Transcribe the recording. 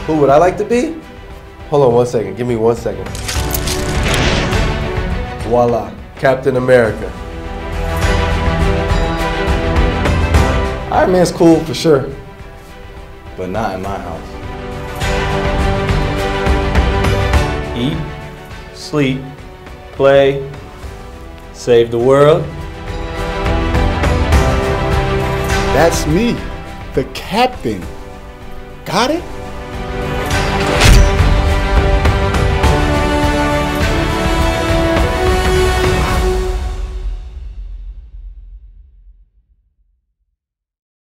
Who would I like to be? Hold on 1 second. Give me 1 second. Voila, Captain America. Iron Man's cool for sure, but not in my house. Eat, sleep, play, save the world. That's me, the captain. Got it?